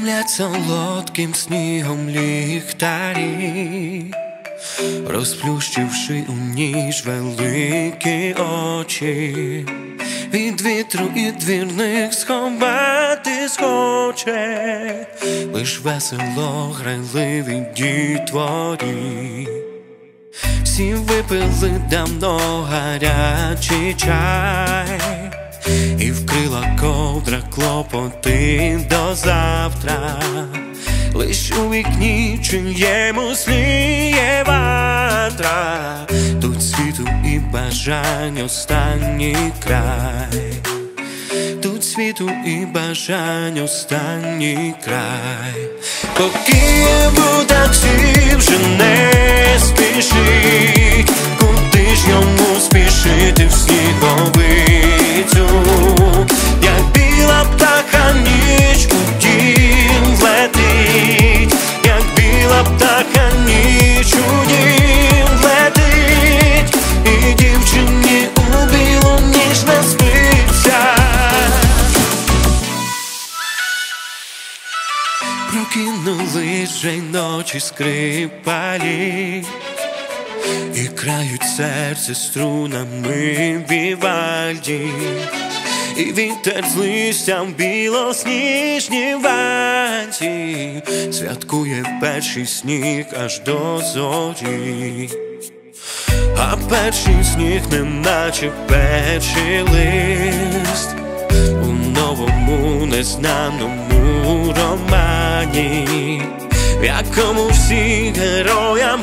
Блимлять солодким снігом ліхтарі, розплющивши у ніч великі очі, від вітру і двірник сховати схоче, лиш весело грайливі дітворі. Всі випили давно гарячий чай, і вкрила ковдра клопоти до завтра. Лиш у вікні чиємусь тліє ватра, тут світу і бажань останній край, тут світу і бажань останній край. По Києву таксі вже не спішить, куди ж йому спішити в сніговицю? Як біла птаха ніч у дім летить, як біла птаха ніч у дім летить, і дівчині у білу ніч не спиться. Прокинулись вже й ночі скрипалі, і крають серце струнами Вівальді, і вітер з листям білосніжні ванці святкує перший сніг аж до зорі. А перший сніг неначе перший лист у новому незнаному романі, в якому всі героям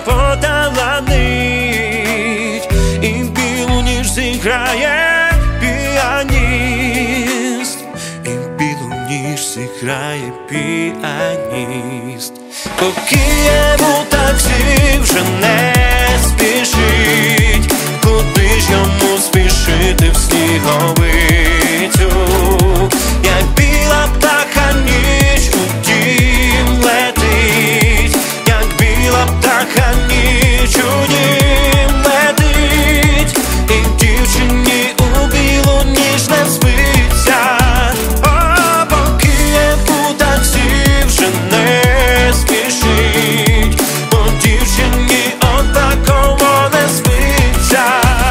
поталанить, і білу ніч зіграє піаніст, і білу ніч зіграє піаніст. По Києву таксі вже не спішить, куди ж йому спішити в сніговицю? Як біла птаха ніч у дім летить, як біла птаха ніч у дім летить, і дівчині у білу ніч не спиться. О, по Києву таксі вже не спішить, бо дівчині отакого не спиться.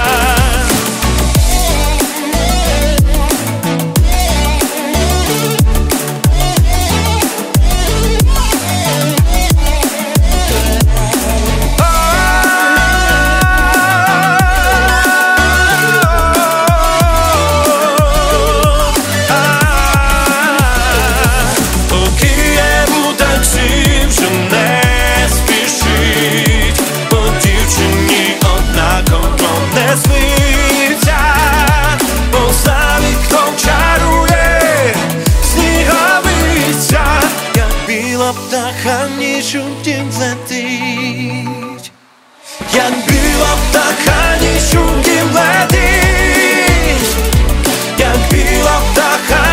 Птаха ніч у дім летить, як біла птаха ніч у дім летить, як біла птаха